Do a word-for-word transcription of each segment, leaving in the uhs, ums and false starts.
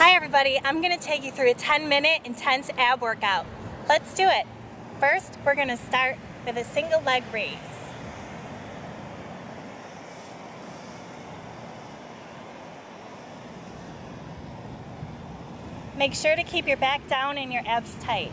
Hi everybody, I'm going to take you through a ten minute intense ab workout. Let's do it. First, we're going to start with a single leg raise. Make sure to keep your back down and your abs tight.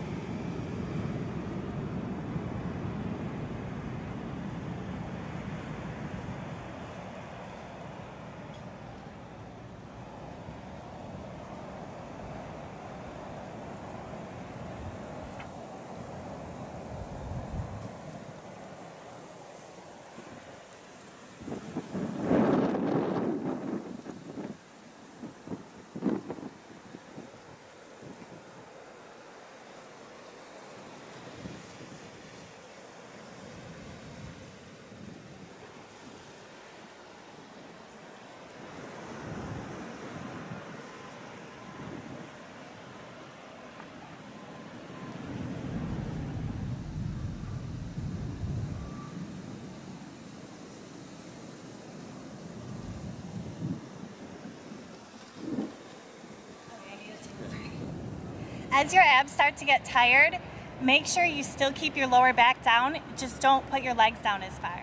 As your abs start to get tired, make sure you still keep your lower back down, just don't put your legs down as far.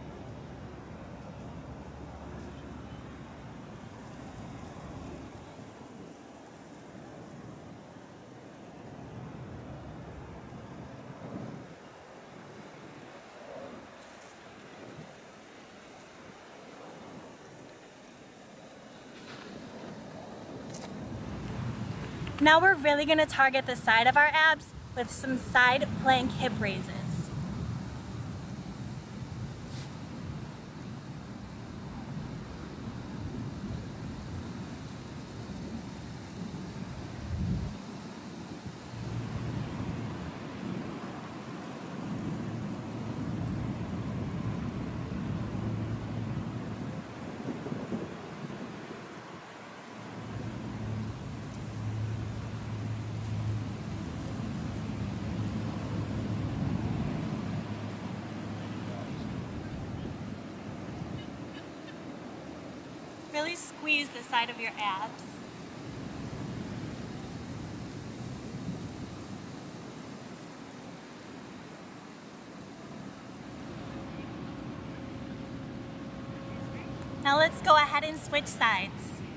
Now we're really going to target the side of our abs with some side plank hip raises. Really squeeze the side of your abs. Now let's go ahead and switch sides.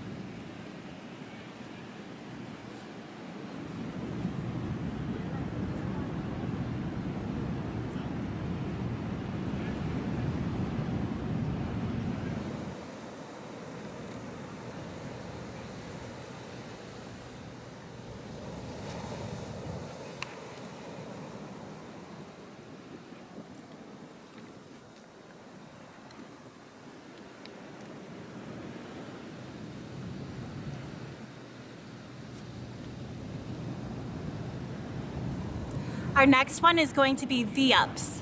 Our next one is going to be V-ups.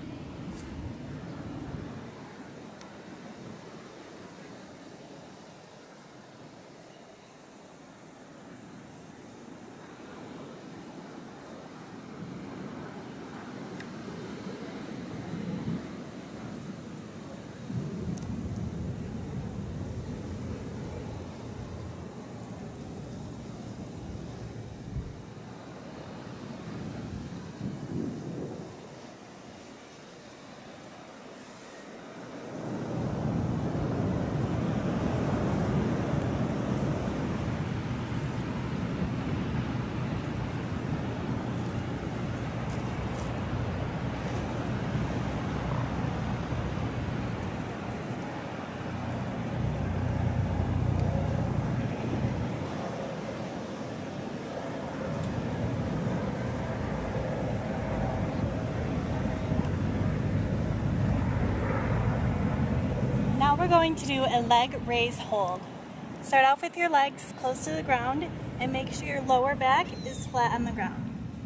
Now we're going to do a leg raise hold. Start off with your legs close to the ground and make sure your lower back is flat on the ground.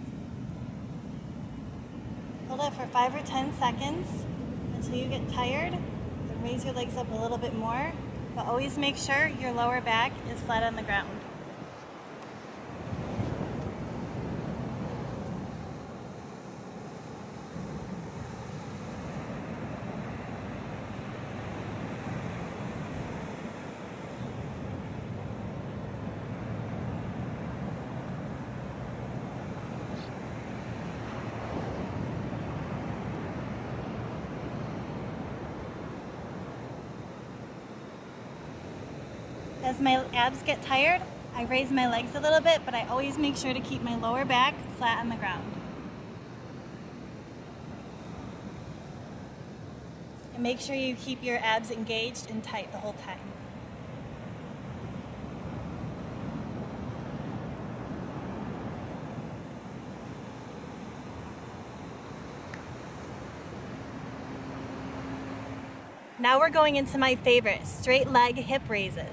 Hold it for five or ten seconds until you get tired. Then raise your legs up a little bit more, but always make sure your lower back is flat on the ground. As my abs get tired, I raise my legs a little bit, but I always make sure to keep my lower back flat on the ground. And make sure you keep your abs engaged and tight the whole time. Now we're going into my favorite, straight leg hip raises.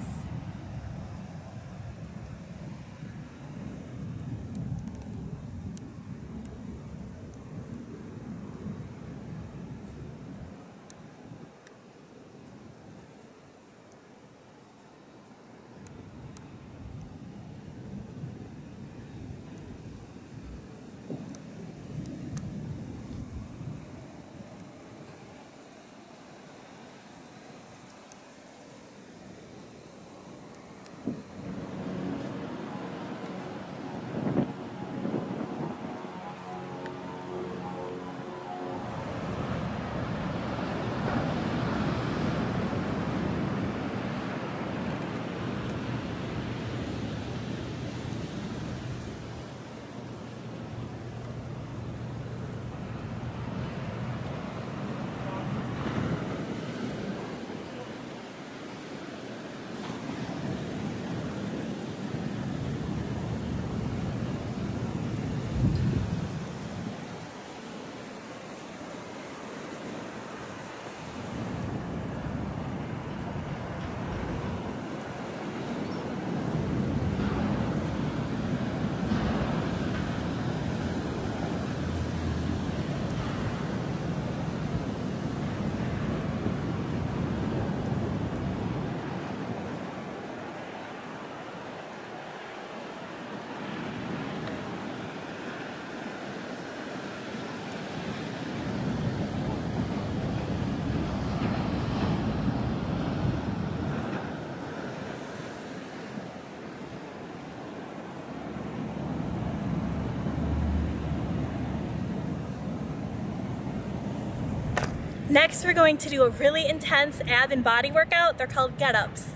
Next, we're going to do a really intense ab and body workout. They're called get-ups.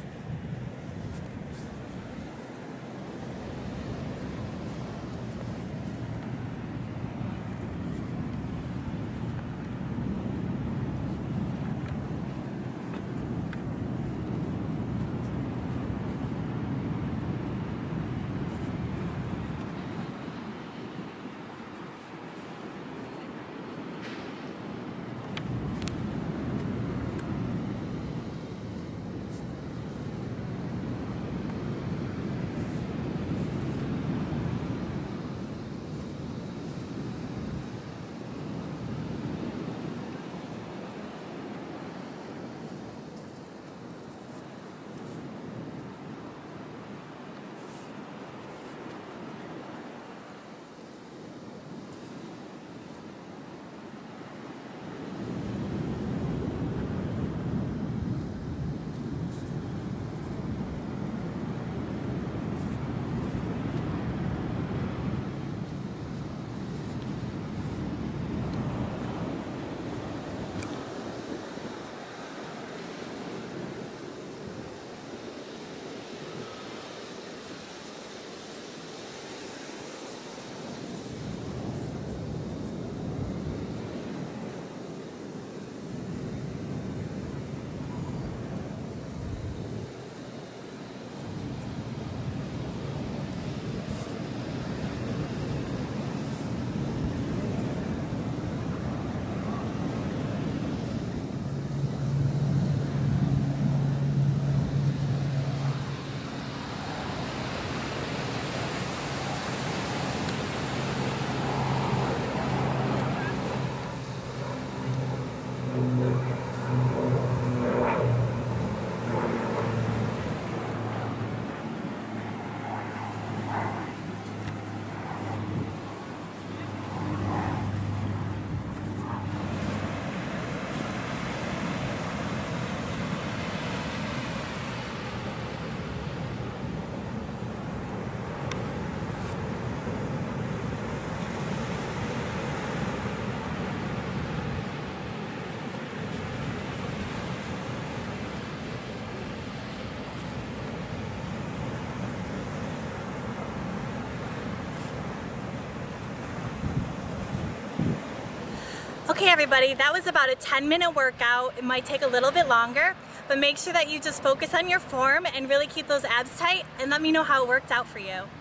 Okay everybody, that was about a ten minute workout. It might take a little bit longer, but make sure that you just focus on your form and really keep those abs tight and let me know how it worked out for you.